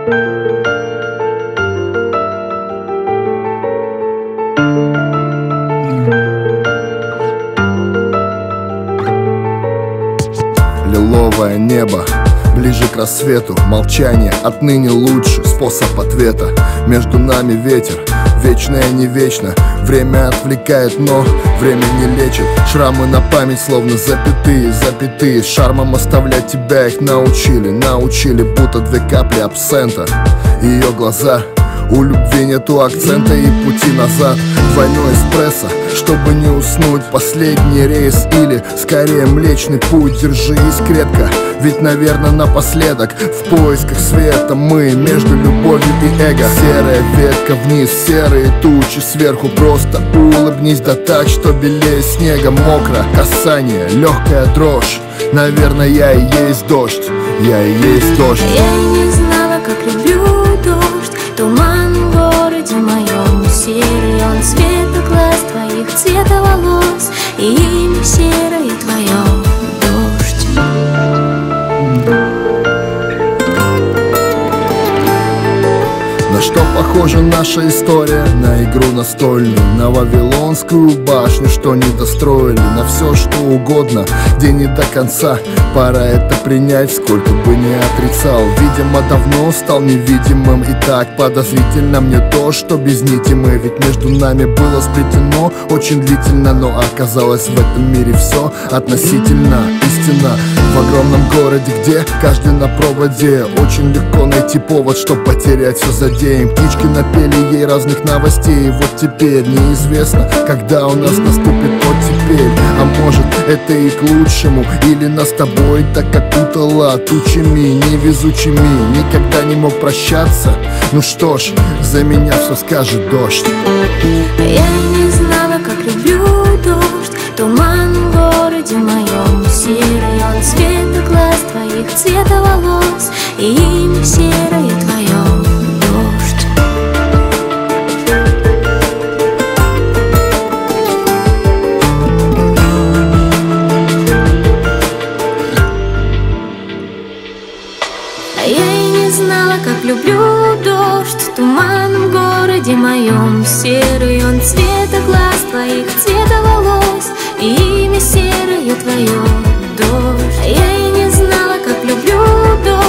Лиловое небо, ближе к рассвету. Молчание отныне лучший способ ответа. Между нами ветер, вечное не вечно. Время отвлекает, но время не лечит. Шрамы на память, словно запятые, запятые. С шармом оставлять тебя их научили, научили, будто две капли абсента. Ее глаза, у любви нету акцента и пути назад. Двойной эспрессо, чтобы не уснуть. Последний рейс или, скорее, Млечный Путь. Держись крепко, ведь, наверное, напоследок в поисках света мы между любовью и эго. Серая ветка вниз, серые тучи сверху. Просто улыбнись, да так, что белее снега. Мокро, касание, легкая дрожь. Наверное, я и есть дождь, я и есть дождь. Я и не знала, как люблю дождь. Туман в городе моем, серый он цвета глаз твоих, цвета волос, и имя серое твое — дождь. На что похожа наша история? На игру настольную, на Вавилонскую башню, что не достроили. На все, что угодно, где не до конца. Пора это принять, сколько бы ни отрицал. Видимо, давно стал невидимым. И так подозрительно мне то, что без нити мы. Ведь между нами было сплетено очень длительно. Но оказалось, в этом мире все относительно. Истина в огромном городе, где каждый на проводе. Очень легко найти повод, чтоб потерять все за день. Птички напели ей разных новостей. И вот теперь неизвестно, когда у нас наступит вот теперь. А может, это и к лучшему. Или нас с тобой так окутало тучами невезучими. Никогда не мог прощаться. Ну что ж, за меня все скажет дождь. Я и не знала, как люблю дождь. Туман в городе моем, серый он цвета глаз твоих, цвета волос, и имя серое твое — дождь. Я и не знала, как люблю дождь. Туман в городе моем, серый он цвета глаз твоих, цвета волос, и имя серое твое — дождь. Я и не знала, как люблю дождь.